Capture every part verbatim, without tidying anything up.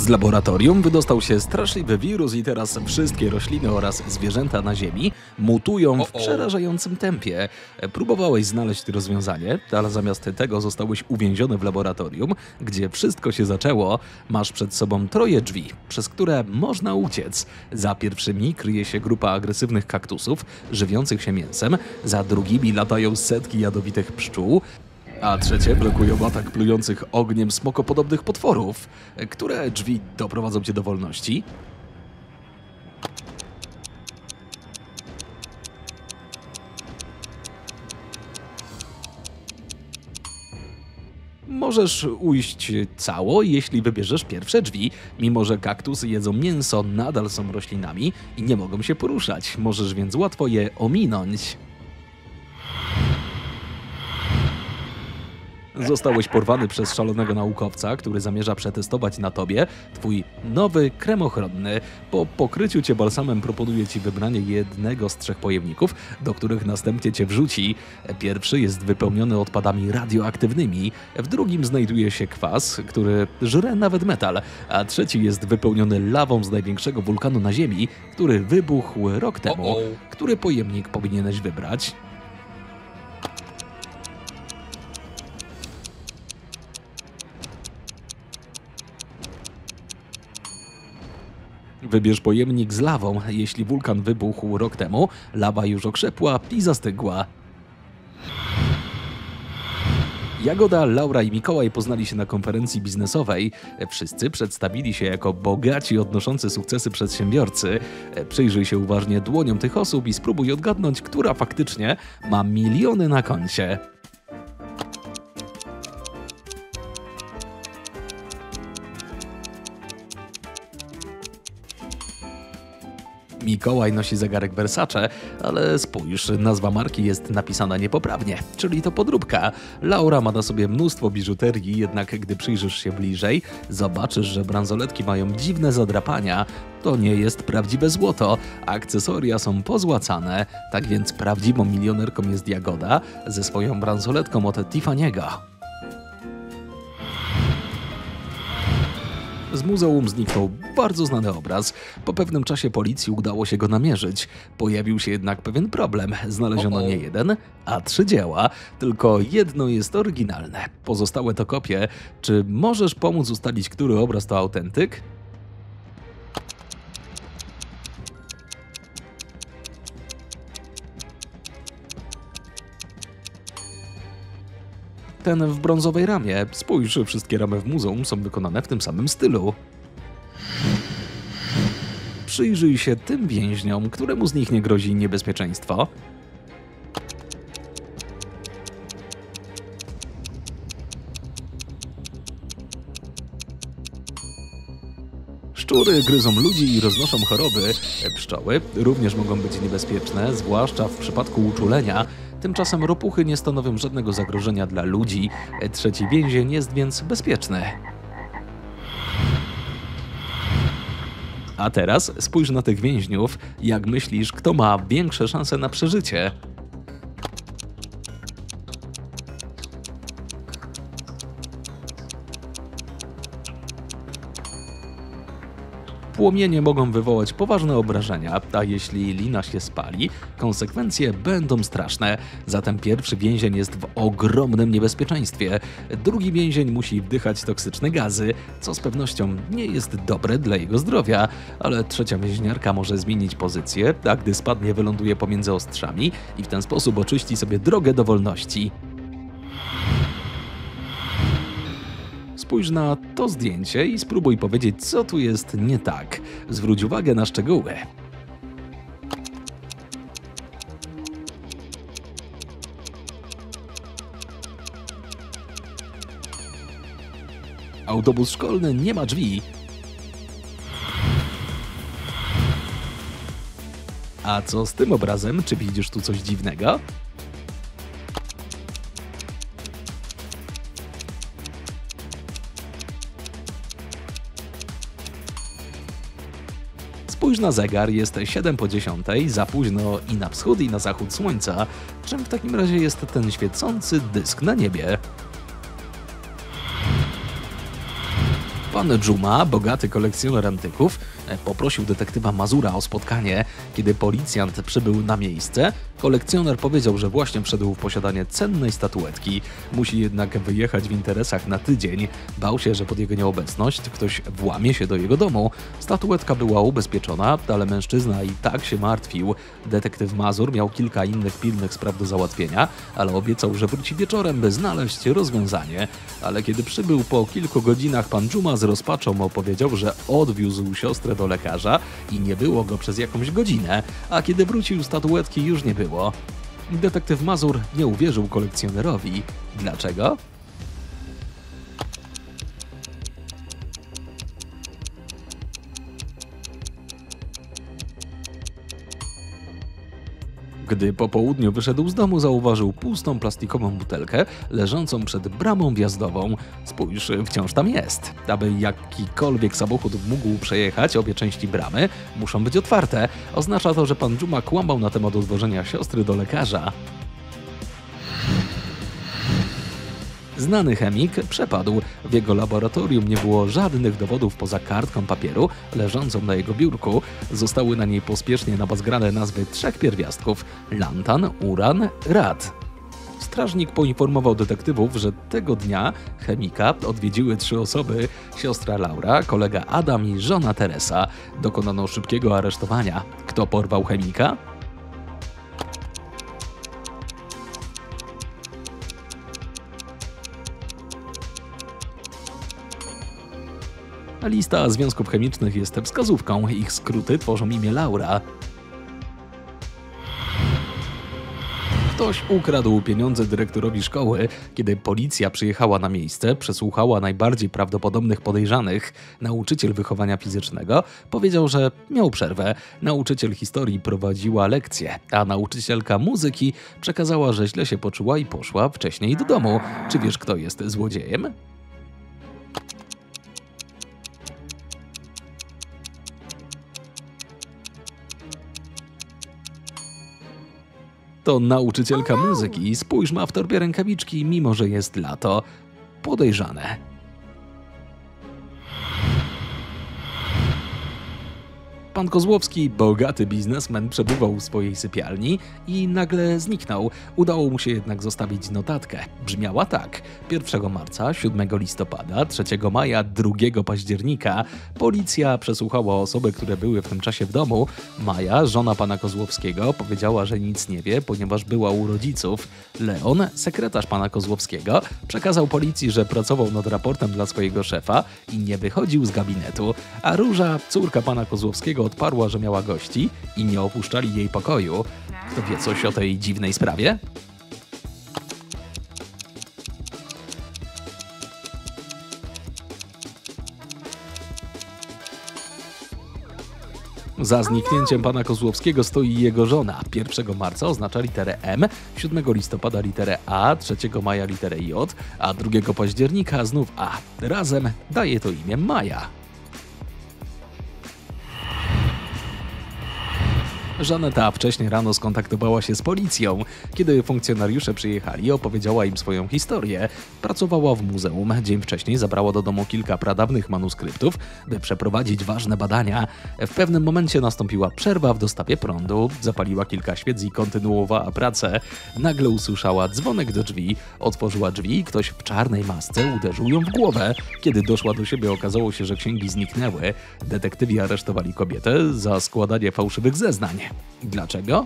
Z laboratorium wydostał się straszliwy wirus i teraz wszystkie rośliny oraz zwierzęta na Ziemi mutują w przerażającym tempie. Próbowałeś znaleźć rozwiązanie, ale zamiast tego zostałeś uwięziony w laboratorium, gdzie wszystko się zaczęło. Masz przed sobą troje drzwi, przez które można uciec. Za pierwszymi kryje się grupa agresywnych kaktusów, żywiących się mięsem, za drugimi latają setki jadowitych pszczół, a trzecie blokują atak plujących ogniem smokopodobnych potworów. Które drzwi doprowadzą cię do wolności? Możesz ujść cało, jeśli wybierzesz pierwsze drzwi. Mimo że kaktusy jedzą mięso, nadal są roślinami i nie mogą się poruszać. Możesz więc łatwo je ominąć. Zostałeś porwany przez szalonego naukowca, który zamierza przetestować na tobie twój nowy krem ochronny. Po pokryciu cię balsamem proponuje ci wybranie jednego z trzech pojemników, do których następnie cię wrzuci. Pierwszy jest wypełniony odpadami radioaktywnymi, w drugim znajduje się kwas, który żre nawet metal, a trzeci jest wypełniony lawą z największego wulkanu na Ziemi, który wybuchł rok temu. Który pojemnik powinieneś wybrać? Wybierz pojemnik z lawą. Jeśli wulkan wybuchł rok temu, lawa już okrzepła i zastygła. Jagoda, Laura i Mikołaj poznali się na konferencji biznesowej. Wszyscy przedstawili się jako bogaci, odnoszący sukcesy przedsiębiorcy. Przyjrzyj się uważnie dłoniom tych osób i spróbuj odgadnąć, która faktycznie ma miliony na koncie. Mikołaj nosi zegarek Versace, ale spójrz, nazwa marki jest napisana niepoprawnie, czyli to podróbka. Laura ma na sobie mnóstwo biżuterii, jednak gdy przyjrzysz się bliżej, zobaczysz, że bransoletki mają dziwne zadrapania. To nie jest prawdziwe złoto, akcesoria są pozłacane, tak więc prawdziwą milionerką jest Jagoda ze swoją bransoletką od Tiffany'ego. Z muzeum zniknął bardzo znany obraz. Po pewnym czasie policji udało się go namierzyć. Pojawił się jednak pewien problem. Znaleziono nie jeden, a trzy dzieła. Tylko jedno jest oryginalne. Pozostałe to kopie. Czy możesz pomóc ustalić, który obraz to autentyk? Ten w brązowej ramie. Spójrz, wszystkie ramy w muzeum są wykonane w tym samym stylu. Przyjrzyj się tym więźniom, któremu z nich nie grozi niebezpieczeństwo. Szczury gryzą ludzi i roznoszą choroby. Pszczoły również mogą być niebezpieczne, zwłaszcza w przypadku uczulenia. Tymczasem ropuchy nie stanowią żadnego zagrożenia dla ludzi. Trzeci więzień jest więc bezpieczny. A teraz spójrz na tych więźniów. Jak myślisz, kto ma większe szanse na przeżycie? Płomienie mogą wywołać poważne obrażenia, a jeśli lina się spali, konsekwencje będą straszne. Zatem pierwszy więzień jest w ogromnym niebezpieczeństwie. Drugi więzień musi wdychać toksyczne gazy, co z pewnością nie jest dobre dla jego zdrowia, ale trzecia więźniarka może zmienić pozycję, a gdy spadnie, wyląduje pomiędzy ostrzami i w ten sposób oczyści sobie drogę do wolności. Spójrz na to zdjęcie i spróbuj powiedzieć, co tu jest nie tak. Zwróć uwagę na szczegóły. Autobus szkolny nie ma drzwi. A co z tym obrazem? Czy widzisz tu coś dziwnego? Spójrz na zegar, jest siedem po dziesiątej, za późno i na wschód i na zachód słońca. Czym w takim razie jest ten świecący dysk na niebie? Pan Dżuma, bogaty kolekcjoner antyków, poprosił detektywa Mazura o spotkanie. Kiedy policjant przybył na miejsce, kolekcjoner powiedział, że właśnie wszedł w posiadanie cennej statuetki. Musi jednak wyjechać w interesach na tydzień. Bał się, że pod jego nieobecność ktoś włamie się do jego domu. Statuetka była ubezpieczona, ale mężczyzna i tak się martwił. Detektyw Mazur miał kilka innych pilnych spraw do załatwienia, ale obiecał, że wróci wieczorem, by znaleźć rozwiązanie. Ale kiedy przybył po kilku godzinach, pan Dżuma z rozpaczą opowiedział, że odwiózł siostrę do lekarza i nie było go przez jakąś godzinę, a kiedy wrócił, statuetki już nie było. Detektyw Mazur nie uwierzył kolekcjonerowi. Dlaczego? Gdy po południu wyszedł z domu, zauważył pustą plastikową butelkę leżącą przed bramą wjazdową. Spójrz, wciąż tam jest. Aby jakikolwiek samochód mógł przejechać, obie części bramy muszą być otwarte. Oznacza to, że pan Dżuma kłamał na temat odwożenia siostry do lekarza. Znany chemik przepadł. W jego laboratorium nie było żadnych dowodów poza kartką papieru leżącą na jego biurku. Zostały na niej pospiesznie nabazgrane nazwy trzech pierwiastków: lantan, uran, rad. Strażnik poinformował detektywów, że tego dnia chemika odwiedziły trzy osoby: siostra Laura, kolega Adam i żona Teresa. Dokonano szybkiego aresztowania. Kto porwał chemika? Lista związków chemicznych jest wskazówką. Ich skróty tworzą imię Laura. Ktoś ukradł pieniądze dyrektorowi szkoły. Kiedy policja przyjechała na miejsce, przesłuchała najbardziej prawdopodobnych podejrzanych. Nauczyciel wychowania fizycznego powiedział, że miał przerwę. Nauczyciel historii prowadziła lekcję, a nauczycielka muzyki przekazała, że źle się poczuła i poszła wcześniej do domu. Czy wiesz, kto jest złodziejem? To nauczycielka muzyki. Spójrz, ma w torbie rękawiczki, mimo że jest lato. Podejrzane. Pan Kozłowski, bogaty biznesmen, przebywał w swojej sypialni i nagle zniknął. Udało mu się jednak zostawić notatkę. Brzmiała tak: pierwszego marca, siódmego listopada, trzeciego maja, drugiego października. Policja przesłuchała osoby, które były w tym czasie w domu. Maja, żona pana Kozłowskiego, powiedziała, że nic nie wie, ponieważ była u rodziców. Leon, sekretarz pana Kozłowskiego, przekazał policji, że pracował nad raportem dla swojego szefa i nie wychodził z gabinetu. A Róża, córka pana Kozłowskiego, odparła, że miała gości i nie opuszczali jej pokoju. Kto wie coś o tej dziwnej sprawie? Za zniknięciem pana Kozłowskiego stoi jego żona. pierwszego marca oznacza literę M, siódmego listopada literę A, trzeciego maja literę J, a drugiego października znów A. Razem daje to imię Maja. Żaneta wcześniej rano skontaktowała się z policją. Kiedy funkcjonariusze przyjechali, opowiedziała im swoją historię. Pracowała w muzeum. Dzień wcześniej zabrała do domu kilka pradawnych manuskryptów, by przeprowadzić ważne badania. W pewnym momencie nastąpiła przerwa w dostawie prądu. Zapaliła kilka świec i kontynuowała pracę. Nagle usłyszała dzwonek do drzwi. Otworzyła drzwi i ktoś w czarnej masce uderzył ją w głowę. Kiedy doszła do siebie, okazało się, że księgi zniknęły. Detektywi aresztowali kobietę za składanie fałszywych zeznań. Dlaczego?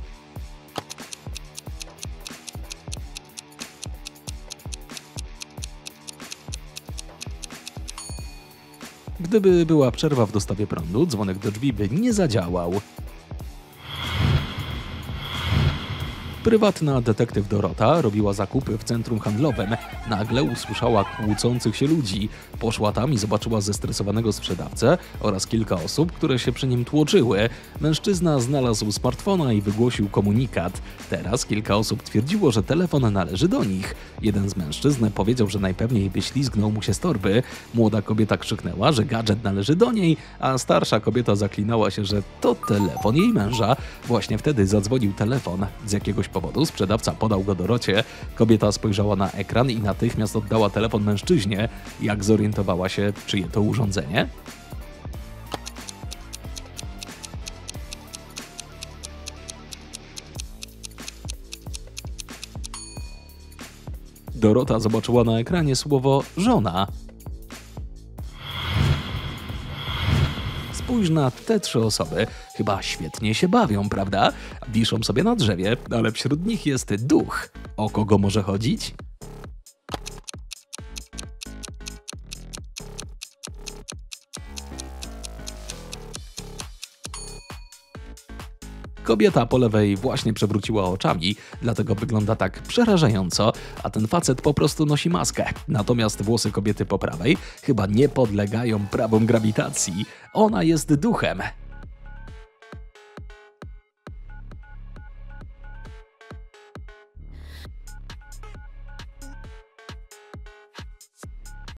Gdyby była przerwa w dostawie prądu, dzwonek do drzwi by nie zadziałał. Prywatna detektyw Dorota robiła zakupy w centrum handlowym. Nagle usłyszała kłócących się ludzi. Poszła tam i zobaczyła zestresowanego sprzedawcę oraz kilka osób, które się przy nim tłoczyły. Mężczyzna znalazł smartfona i wygłosił komunikat. Teraz kilka osób twierdziło, że telefon należy do nich. Jeden z mężczyzn powiedział, że najpewniej wyślizgnął mu się z torby. Młoda kobieta krzyknęła, że gadżet należy do niej, a starsza kobieta zaklinała się, że to telefon jej męża. Właśnie wtedy zadzwonił telefon. Z jakiegoś powodu sprzedawca podał go Dorocie. Kobieta spojrzała na ekran i natychmiast oddała telefon mężczyźnie. Jak zorientowała się, czyje to urządzenie? Dorota zobaczyła na ekranie słowo żona. Spójrz na te trzy osoby. Chyba świetnie się bawią, prawda? Wiszą sobie na drzewie, ale wśród nich jest duch. O kogo może chodzić? Kobieta po lewej właśnie przewróciła oczami, dlatego wygląda tak przerażająco, a ten facet po prostu nosi maskę. Natomiast włosy kobiety po prawej chyba nie podlegają prawom grawitacji. Ona jest duchem.